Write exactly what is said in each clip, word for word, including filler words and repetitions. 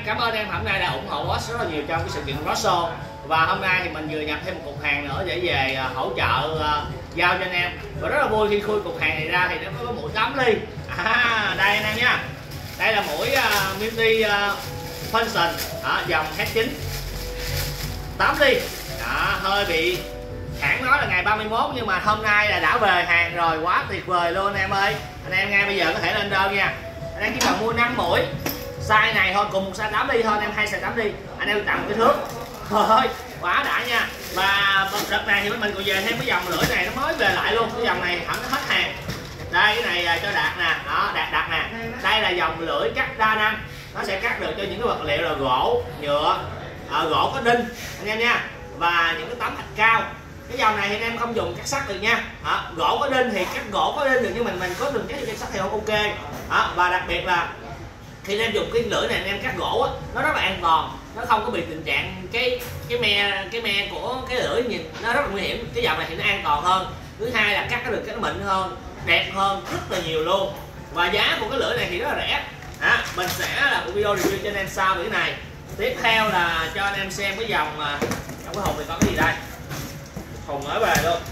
em cảm ơn em hôm nay đã ủng hộ Boss rất là nhiều trong cái sự kiện Boss Show. Và hôm nay thì mình vừa nhập thêm một cục hàng nữa để về hỗ trợ uh, giao cho anh em. Và rất là vui khi khui cục hàng này ra thì nó có mũi tám ly. À, đây anh em nha. Đây là mũi uh, Multi uh, Function ở dòng H chín tám ly. Đó, hơi bị hãng nói là ngày ba mươi mốt nhưng mà hôm nay là đã về hàng rồi, quá tuyệt vời luôn anh em ơi. Anh em ngay bây giờ có thể lên đơn nha. Anh em chỉ cần mua năm mũi size này thôi, cùng một size tám ly thôi anh em, hai size tám ly anh em tặng một cái thước thôi, quá đã nha. Và đợt này thì mình còn về thêm cái dòng lưỡi này, nó mới về lại luôn, cái dòng này hẳn nó hết hàng. Đây cái này cho Đạt nè, đó Đạt đặt nè, đây là dòng lưỡi cắt đa năng, nó sẽ cắt được cho những cái vật liệu là gỗ, nhựa, à, gỗ có đinh anh em nha, và những cái tấm thạch cao. Cái dòng này thì anh em không dùng cắt sắt được nha. Đó, gỗ có đinh thì cắt gỗ có đinh được, nhưng mình mình có đường cắt cắt sắt thì không ok. Đó, và đặc biệt là khi anh em dùng cái lưỡi này anh em cắt gỗ á, nó rất là an toàn, nó không có bị tình trạng cái cái me cái me của cái lưỡi nhìn nó rất là nguy hiểm. Cái dòng này thì nó an toàn hơn. Thứ hai là cắt nó được cái nó mịn hơn, đẹp hơn rất là nhiều luôn. Và giá của cái lưỡi này thì rất là rẻ. Đó, mình sẽ là một video review cho anh em sau cái này. Tiếp theo là cho anh em xem cái dòng trong cái hộp này có cái gì đây. Hùng mới về luôn.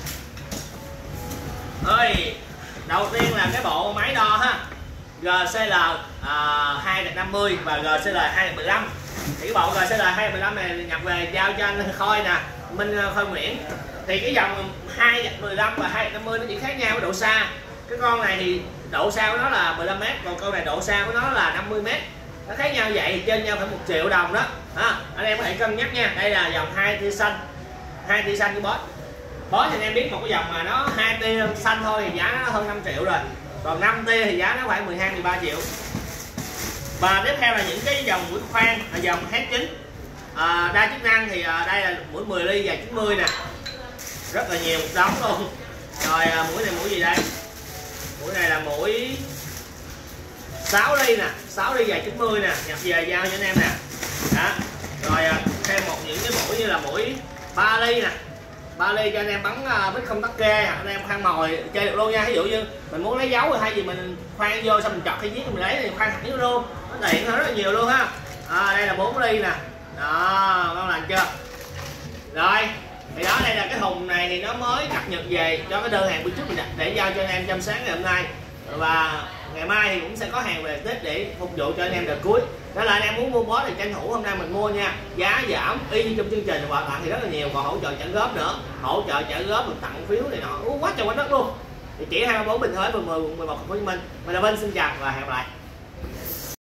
Ơi, đầu tiên là cái bộ máy đo ha, giê xê lờ à, hai năm mươi và giê xê lờ hai mười lăm. Thì cái bộ giê xê lờ hai mười lăm này nhập về giao cho anh Khôi nè, Minh Khôi Nguyễn. Thì cái dòng hai mười lăm và hai năm mươi nó chỉ khác nhau với độ xa. Cái con này thì độ xa của nó là mười lăm mét, còn con này độ xa của nó là năm mươi mét. Nó khác nhau vậy thì trên nhau phải một triệu đồng đó. À, anh em có thể cân nhắc nha. Đây là dòng hai tia xanh, hai tia xanh của Boss. Boss thì anh em biết một cái dòng mà nó hai tia xanh thôi thì giá nó hơn năm triệu rồi. Còn năm tia thì giá nó khoảng mười hai mười ba triệu. Và tiếp theo là những cái dòng mũi khoan là dòng H chín à, đa chức năng thì à, đây là mũi mười ly và chín mươi nè, rất là nhiều một đống luôn. Rồi à, mũi này mũi gì đây? Mũi này là mũi sáu ly nè, sáu ly và chín mươi nè, nhập về giao cho anh em nè. Đó. Rồi à, thêm một những cái mũi như là mũi ba ly nè, ba ly cho anh em bắn uh, bích không tắc kê, anh em khoan mồi chơi được luôn nha. Ví dụ như mình muốn lấy dấu hay gì mình khoan vô xong mình chọt cái giết mình lấy thì khoan thẳng luôn, nó tiện hơn rất là nhiều luôn ha. À, đây là bốn ly nè, đó ngon lành chưa. Rồi thì đó, đây là cái thùng này thì nó mới cập nhật về cho cái đơn hàng bữa trước mình đặt để giao cho anh em trong sáng ngày hôm nay, và ngày mai thì cũng sẽ có hàng về Tết để phục vụ cho anh em đợt cuối. Đó là anh em muốn mua Boss thì tranh thủ hôm nay mình mua nha, giá giảm y như trong chương trình, quà tặng thì rất là nhiều, còn hỗ trợ trả góp nữa, hỗ trợ trả góp mình tặng phiếu này nọ quá trời quá đất luôn. Thì chỉ hai ba bốn Bình Thới, mười mười mười một thành phố Hồ Chí Minh. Mình là Vinh, xin chào và hẹn gặp lại.